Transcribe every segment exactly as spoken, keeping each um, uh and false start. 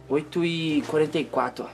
oito e quarenta e quatro,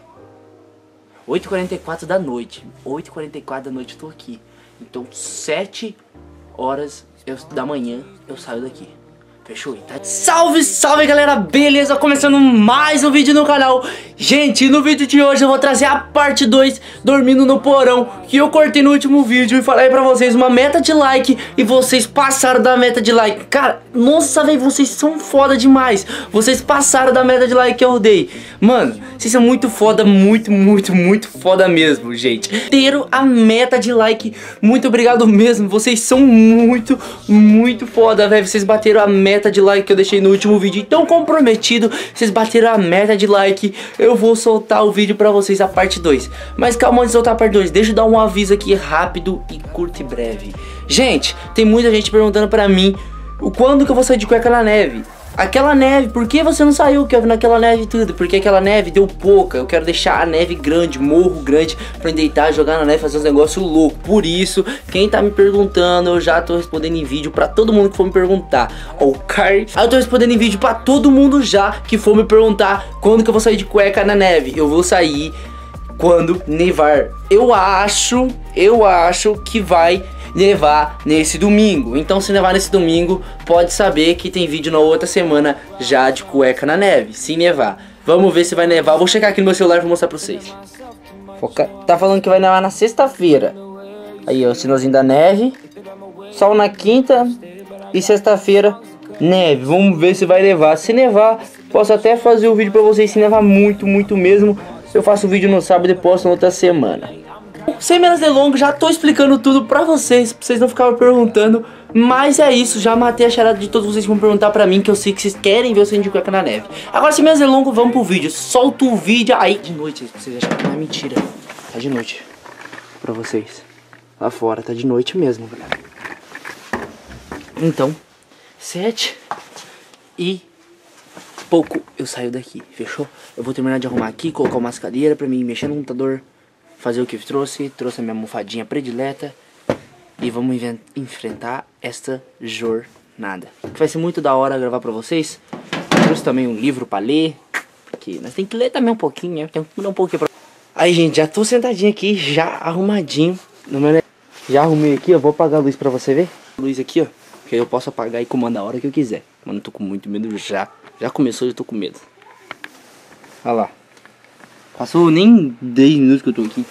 ó. oito e quarenta e quatro da noite. oito e quarenta e quatro da noite eu tô aqui. Então sete horas eu, da manhã eu saio daqui. Fechou? Tá? Salve, salve galera, beleza? Começando mais um vídeo no canal. Gente, no vídeo de hoje eu vou trazer a parte dois, dormindo no porão, que eu cortei no último vídeo e falei pra vocês uma meta de like. E vocês passaram da meta de like. Cara, nossa, velho, vocês são foda demais. Vocês passaram da meta de like que eu dei. Mano, vocês são muito foda, muito, muito, muito foda mesmo, gente. Teram a meta de like, muito obrigado mesmo. Vocês são muito, muito foda, velho. Vocês bateram a meta de like que eu deixei no último vídeo, então comprometido, vocês bateram a meta de like, eu vou soltar o vídeo pra vocês, a parte dois. Mas calma, antes de soltar a parte dois, deixa eu dar um aviso aqui rápido e curto e breve. Gente, tem muita gente perguntando pra mim o quando que eu vou sair de cueca na neve. Aquela neve, por que você não saiu, Kevin, naquela neve tudo? Porque aquela neve deu pouca. Eu quero deixar a neve grande, morro grande, pra deitar, jogar na neve, fazer uns negócios loucos. Por isso, quem tá me perguntando, eu já tô respondendo em vídeo pra todo mundo que for me perguntar. Ok? Aí eu tô respondendo em vídeo pra todo mundo já que for me perguntar quando que eu vou sair de cueca na neve. Eu vou sair quando nevar. Eu acho, eu acho que vai nevar nesse domingo. Então se nevar nesse domingo, pode saber que tem vídeo na outra semana já de cueca na neve, se nevar. Vamos ver se vai nevar. Vou checar aqui no meu celular e vou mostrar pra vocês. Foca... Tá falando que vai nevar na sexta-feira. Aí ó, o sinalzinho da neve. Sol na quinta e sexta-feira neve. Vamos ver se vai nevar. Se nevar, posso até fazer o vídeo pra vocês. Se nevar muito, muito mesmo, eu faço o vídeo no sábado e posto na outra semana. Sem menos delongas, já tô explicando tudo pra vocês, pra vocês não ficarem perguntando. Mas é isso, já matei a charada de todos vocês que vão perguntar pra mim, que eu sei que vocês querem ver o Sandy de cueca na neve. Agora, sem menos delongas, vamos pro vídeo. Solta o vídeo aí. De noite, vocês acham que não é mentira. Tá de noite. Pra vocês. Lá fora, tá de noite mesmo, galera. Então, sete e pouco eu saio daqui, fechou? Eu vou terminar de arrumar aqui, colocar umas cadeiras pra mim mexer no computador, fazer o que eu trouxe, trouxe a minha almofadinha predileta e vamos enfrentar esta jornada. Que vai ser muito da hora gravar pra vocês. Eu trouxe também um livro pra ler, porque nós tem que ler também um pouquinho, né? Tem que ler um pouquinho pra... Aí, gente, já tô sentadinho aqui, já arrumadinho no meu... Já arrumei aqui, ó, vou apagar a luz pra você ver. A luz aqui, ó, que eu posso apagar e comandar a hora que eu quiser. Mano, eu tô com muito medo já. Já começou e eu tô com medo. Olha lá. Passou nem dez minutos que eu tô aqui.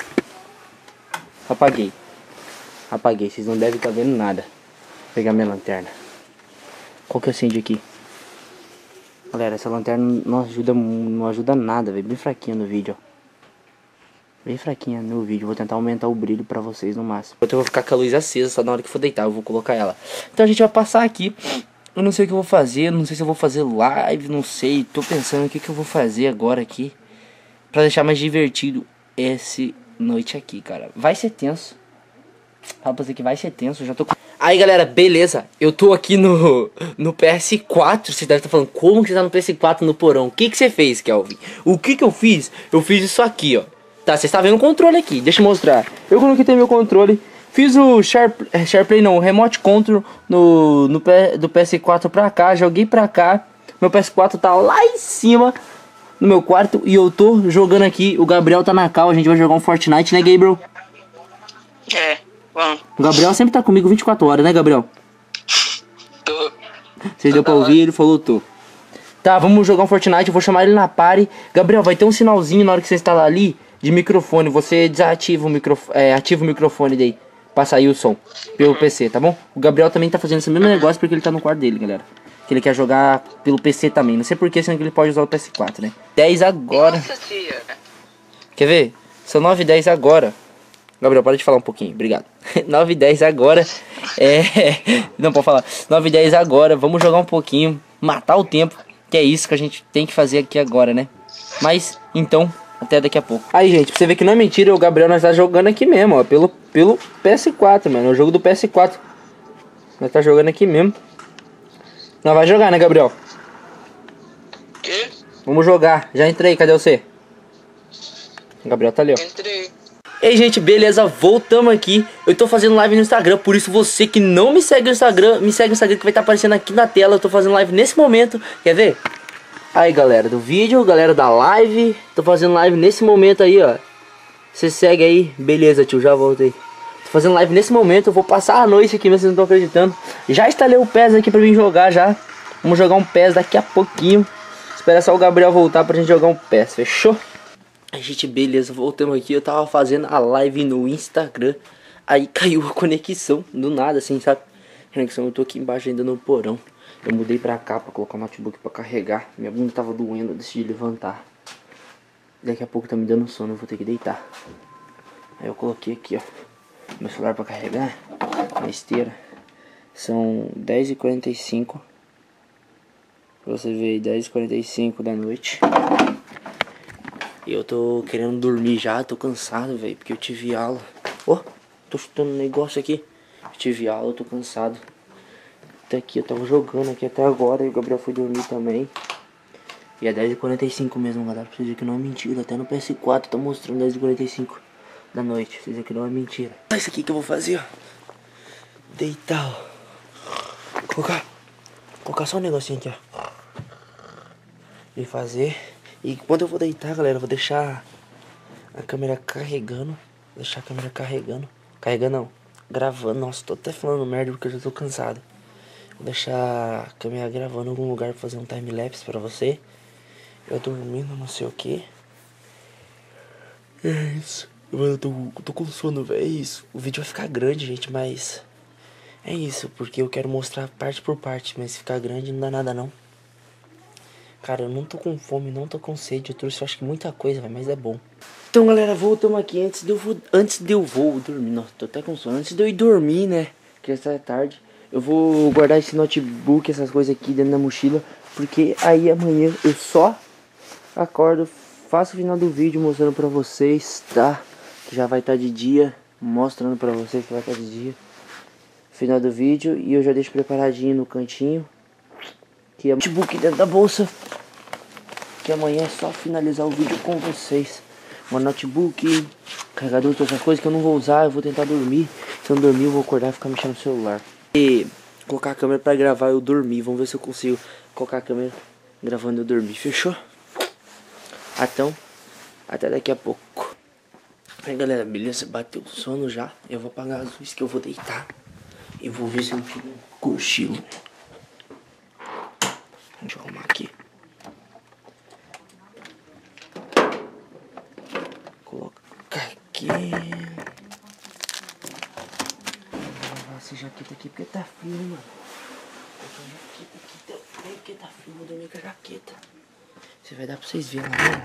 Apaguei. Apaguei, vocês não devem estar vendo nada. Vou pegar minha lanterna. Qual que acende aqui? Galera, essa lanterna não ajuda, não ajuda nada, velho. Bem fraquinha no vídeo, ó. Bem fraquinha no vídeo. Vou tentar aumentar o brilho pra vocês no máximo. Eu vou ficar com a luz acesa, só na hora que for deitar eu vou colocar ela. Então a gente vai passar aqui. Eu não sei o que eu vou fazer, não sei se eu vou fazer live, não sei. Tô pensando o que, que eu vou fazer agora aqui pra deixar mais divertido essa noite aqui, cara. Vai ser tenso. Fala pra você que vai ser tenso, eu já tô com... Aí, galera, beleza. Eu tô aqui no, no P S quatro. Você deve estar falando, como que você tá no P S quatro no porão? O que que você fez, Kelvin? O que que eu fiz? Eu fiz isso aqui, ó. Tá, você está vendo o controle aqui, deixa eu mostrar. Eu conectei meu controle, fiz o Sharp, SharePlay não, o Remote Control no, no, do P S quatro pra cá, joguei pra cá. Meu P S quatro tá lá em cima no meu quarto e eu tô jogando aqui. O Gabriel tá na cal, a gente vai jogar um Fortnite, né, Gabriel? É, vamos. O Gabriel sempre tá comigo vinte e quatro horas, né, Gabriel? Tô. Você deu pra ouvir, ele falou tô. Tá, vamos jogar um Fortnite, eu vou chamar ele na party. Gabriel, vai ter um sinalzinho na hora que você instalar ali de microfone, você desativa o microfone, é, ativa o microfone daí, pra sair o som pelo P C, tá bom? O Gabriel também tá fazendo esse mesmo negócio porque ele tá no quarto dele, galera. Que ele quer jogar pelo P C também, não sei porquê, sendo que ele pode usar o P S quatro, né? dez agora. Nossa, tia. Quer ver? São nove e dez agora. Gabriel, para de falar um pouquinho, obrigado. nove e dez agora. É... Não, pode falar. nove e dez agora, vamos jogar um pouquinho, matar o tempo, que é isso que a gente tem que fazer aqui agora, né? Mas, então... até daqui a pouco. Aí, gente, pra você ver que não é mentira, o Gabriel nós tá jogando aqui mesmo, ó. Pelo, pelo P S quatro, mano. É o jogo do P S quatro. Nós tá jogando aqui mesmo. Nós vai jogar, né, Gabriel? Que? Vamos jogar. Já entrei, cadê você? O Gabriel tá ali, ó. Entrei. Ei, gente, beleza? Voltamos aqui. Eu tô fazendo live no Instagram, por isso você que não me segue no Instagram, me segue no Instagram que vai estar aparecendo aqui na tela. Eu tô fazendo live nesse momento. Quer ver? Aí, galera do vídeo, galera da live. Tô fazendo live nesse momento aí, ó. Você segue aí. Beleza, tio, já voltei. Tô fazendo live nesse momento. Eu vou passar a noite aqui, mas vocês não estão acreditando. Já instalei o P E S aqui pra mim jogar já. Vamos jogar um P E S daqui a pouquinho. Espera só o Gabriel voltar pra gente jogar um P E S, fechou? A gente, beleza, voltamos aqui. Eu tava fazendo a live no Instagram. Aí caiu a conexão, do nada assim, sabe? Conexão, eu tô aqui embaixo ainda no porão. Eu mudei pra cá pra colocar o notebook pra carregar. Minha bunda tava doendo, eu decidi levantar. Daqui a pouco tá me dando sono, eu vou ter que deitar. Aí eu coloquei aqui, ó, meu celular pra carregar na esteira. São dez e quarenta e cinco. Pra você ver aí, dez e quarenta e cinco da noite. E eu tô querendo dormir já, tô cansado, velho, porque eu tive aula. Ó, oh, tô chutando um negócio aqui. Eu tive aula, eu tô cansado. Até aqui, eu tava jogando aqui até agora e o Gabriel foi dormir também. E é dez e quarenta e cinco mesmo, galera, pra vocês verem que não é mentira. Até no P S quatro tá mostrando dez e quarenta e cinco da noite, pra vocês verem que não é mentira. Olha isso aqui que eu vou fazer, ó. Deitar, ó. Colocar, colocar só um negocinho aqui, ó. E fazer. E quando eu vou deitar, galera, eu vou deixar a câmera carregando. Deixar a câmera carregando. Carregando não, gravando. Nossa, tô até falando merda porque eu já tô cansado. Vou deixar a câmera gravando em algum lugar pra fazer um time-lapse pra você. Eu dormindo, não sei o que. É isso. Eu tô, eu tô com sono, velho. É isso. O vídeo vai ficar grande, gente, mas... É isso, porque eu quero mostrar parte por parte. Mas se ficar grande não dá nada, não. Cara, eu não tô com fome, não tô com sede. Eu trouxe, eu acho que muita coisa, véio, mas é bom. Então, galera, voltamos aqui. Antes de eu vou, antes de eu vou dormir... Nossa, tô até com sono. Antes de eu ir dormir, né? Que já é tarde. Eu vou guardar esse notebook, essas coisas aqui dentro da mochila. Porque aí amanhã eu só acordo, faço o final do vídeo mostrando pra vocês, tá? Já vai estar de dia, mostrando pra vocês que vai estar de dia. Final do vídeo, e eu já deixo preparadinho no cantinho. Que é o notebook dentro da bolsa. Que amanhã é só finalizar o vídeo com vocês. Meu notebook, carregador, todas essas coisas que eu não vou usar, eu vou tentar dormir. Se eu não dormir, eu vou acordar e ficar mexendo no celular. E colocar a câmera pra gravar eu dormir. Vamos ver se eu consigo colocar a câmera gravando eu dormir. Fechou? Então, até daqui a pouco. Aí, galera, beleza? Bateu o sono já. Eu vou apagar as luzes que eu vou deitar. E vou ver se eu tiro um cochilo. Deixa eu arrumar aqui. Colocar aqui. Essa jaqueta aqui porque tá frio, mano. Essa jaqueta aqui tá frio porque tá frio. Vou dormir com a jaqueta. Você vai dar pra vocês verem lá, né?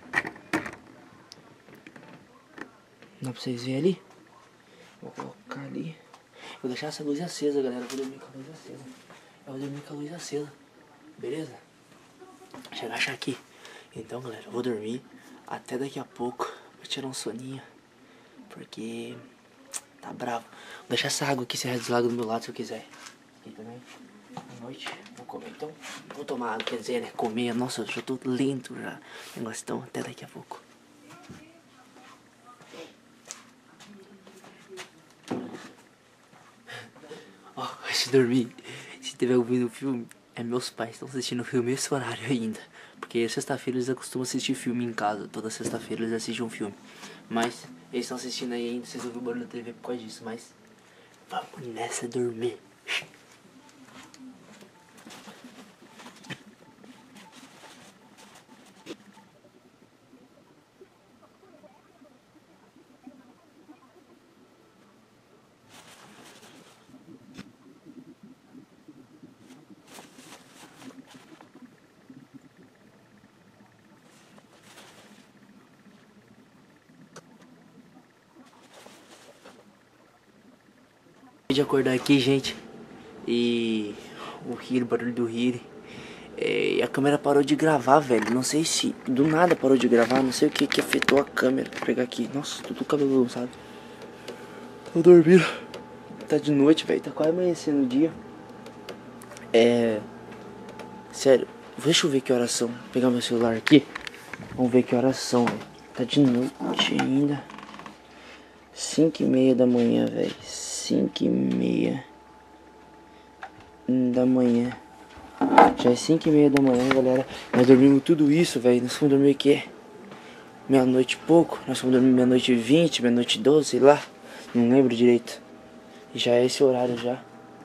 Dá pra vocês verem ali? Vou colocar ali. Vou deixar essa luz acesa, galera. Eu vou dormir com a luz acesa. Eu vou dormir com a luz acesa. Beleza? Deixa eu agachar aqui. Então, galera, eu vou dormir. Até daqui a pouco. Vou tirar um soninho. Porque... tá bravo. Vou deixar essa água aqui, se deslaga do meu lado se eu quiser. Aqui também. À noite. Vou comer então. Vou tomar água, quer dizer, né? Comer. Nossa, eu já tô lento já. Negócio então. Até daqui a pouco. Ó, oh, antes de dormir, se estiver ouvindo o filme, é meus pais estão assistindo o filme esse horário ainda. Porque sexta-feira eles costumam assistir filme em casa. Toda sexta-feira eles assistem um filme. Mas eles estão assistindo aí ainda, vocês ouviram o barulho da T V por causa disso. Mas vamos nessa dormir. De acordar aqui, gente, e o Hiri, o barulho do Hiri, é, e a câmera parou de gravar, velho. Não sei se do nada parou de gravar, não sei o que que afetou a câmera. Vou pegar aqui, nossa, tudo cabeludo, sabe? Tô dormindo, tá de noite, velho, tá quase amanhecendo o dia. É, sério, deixa eu ver que horas são. Vou pegar meu celular aqui, vamos ver que horas são, velho. Tá de noite ainda. Cinco e meia da manhã, velho. Cinco e meia da manhã. Já é cinco e meia da manhã, galera. Nós dormimos tudo isso, velho. Nós fomos dormir o quê? Meia-noite e pouco. Nós fomos dormir meia-noite e vinte, meia-noite e doze, sei lá. Não lembro direito. E já é esse horário já.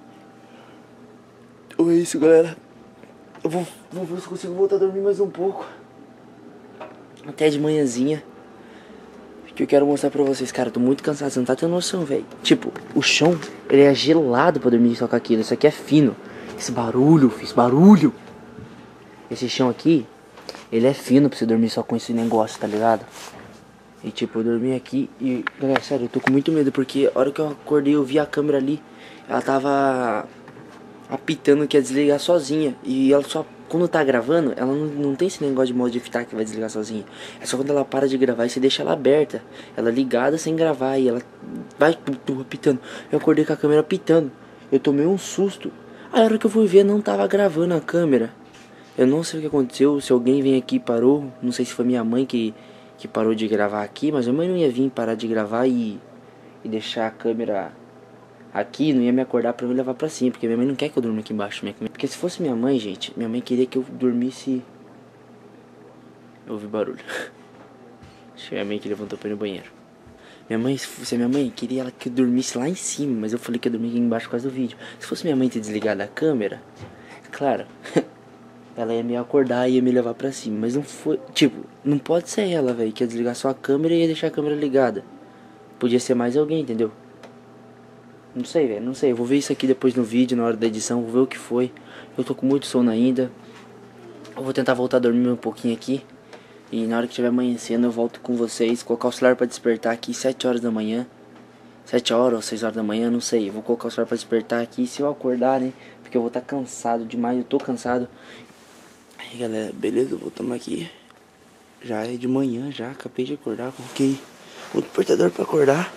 Então é isso, galera. Eu vou, vou ver se consigo voltar a dormir mais um pouco. Até de manhãzinha. Que eu quero mostrar pra vocês, cara. Eu tô muito cansado, você não tá tendo noção, velho. Tipo, o chão, ele é gelado pra dormir só com aquilo. Isso aqui é fino. Esse barulho, esse barulho. Esse chão aqui, ele é fino pra você dormir só com esse negócio, tá ligado? E tipo, eu dormi aqui e... Galera, sério, eu tô com muito medo. Porque a hora que eu acordei, eu vi a câmera ali. Ela tava apitando que ia desligar sozinha. E ela só... Quando tá gravando, ela não, não tem esse negócio de modificar que vai desligar sozinha. É só quando ela para de gravar e você deixa ela aberta. Ela ligada sem gravar e ela vai tudo apitando. Eu acordei com a câmera apitando. Eu tomei um susto. A hora que eu fui ver, não tava gravando a câmera. Eu não sei o que aconteceu, se alguém vem aqui e parou. Não sei se foi minha mãe que, que parou de gravar aqui. Mas a mãe não ia vir parar de gravar e, e deixar a câmera aqui, não ia me acordar pra me levar pra cima. Porque minha mãe não quer que eu durma aqui embaixo. Porque se fosse minha mãe, gente, minha mãe queria que eu dormisse... Eu ouvi barulho. Acho que minha mãe que levantou pra ir no banheiro. Minha mãe, se fosse minha mãe, queria ela que eu dormisse lá em cima. Mas eu falei que eu dormia aqui embaixo por causa do vídeo. Se fosse minha mãe ter desligado a câmera, claro, ela ia me acordar e ia me levar pra cima. Mas não foi, tipo, não pode ser ela, velho, que ia desligar só a câmera e ia deixar a câmera ligada. Podia ser mais alguém, entendeu? Não sei, velho, não sei. Eu vou ver isso aqui depois no vídeo, na hora da edição. Vou ver o que foi. Eu tô com muito sono ainda. Eu vou tentar voltar a dormir um pouquinho aqui. E na hora que estiver amanhecendo eu volto com vocês. Colocar o celular pra despertar aqui sete horas da manhã. sete horas ou seis horas da manhã, não sei. Eu vou colocar o celular pra despertar aqui. Se eu acordar, né? Porque eu vou estar cansado demais. Eu tô cansado. Aí, galera, beleza? Voltamos aqui. Já é de manhã, já. Acabei de acordar. Coloquei o despertador pra acordar.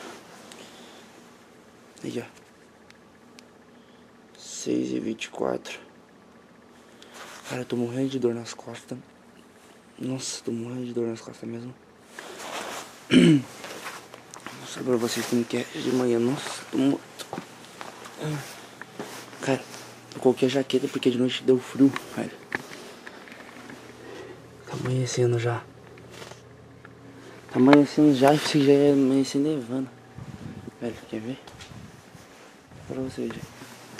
Aí, ó. seis e vinte e quatro. Cara, eu tô morrendo de dor nas costas. Nossa, tô morrendo de dor nas costas mesmo. Vou mostrar pra vocês como que é de manhã. Nossa, tô morto. Cara, eu coloquei a jaqueta porque de noite deu frio, velho. Tá amanhecendo já. Tá amanhecendo já e já é amanhecer nevando. Velho, quer ver? Pra vocês, gente.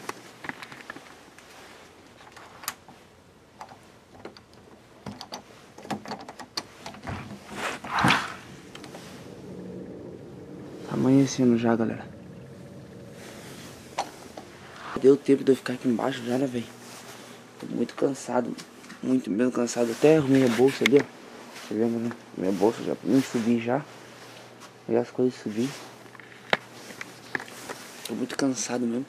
Tá amanhecendo já, galera. Deu tempo de eu ficar aqui embaixo já, né, velho? Tô muito cansado. Muito mesmo cansado. Até arrumei a bolsa ali, ó. Você vê, né? Minha bolsa já nem subi já. Pegar as coisas e subir. Tô muito cansado mesmo.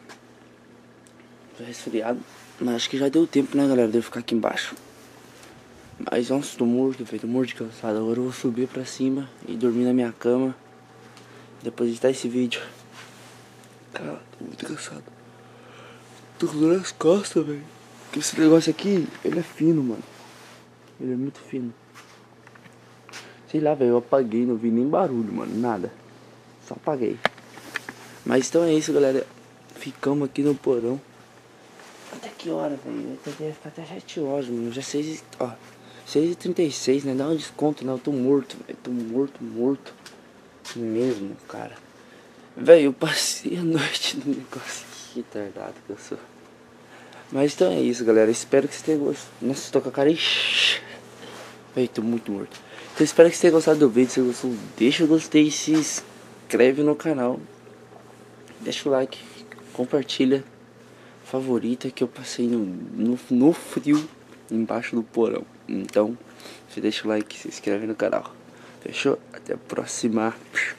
Tô resfriado. Mas acho que já deu tempo, né, galera, de eu ficar aqui embaixo. Mas nossa, tô morto, velho. Tô morto de cansado. Agora eu vou subir pra cima e dormir na minha cama. Depois de editar esse vídeo. Cara, tô muito cansado. Tô com dor nas costas, velho. Porque esse negócio aqui, ele é fino, mano. Ele é muito fino. Sei lá, velho, eu apaguei, não vi nem barulho, mano, nada. Só apaguei. Mas então é isso, galera. Ficamos aqui no porão. Até que hora, velho? Até, até sete horas, mano. Já seis, ó, seis e trinta e seis, né? Dá um desconto, né? Eu tô morto, velho. Tô morto, morto. Mesmo, cara. Velho, eu passei a noite no negócio. Que retardado que eu sou. Mas então é isso, galera. Espero que vocês tenham gostado. Nossa, tô com a cara enche. Velho, tô muito morto. Então espero que vocês tenham gostado do vídeo. Se você gostou, deixa o gostei, se inscreve no canal. Deixa o like, compartilha, favorita, que eu passei no, no, no frio embaixo do porão. Então, você deixa o like, se inscreve no canal. Fechou? Até a próxima.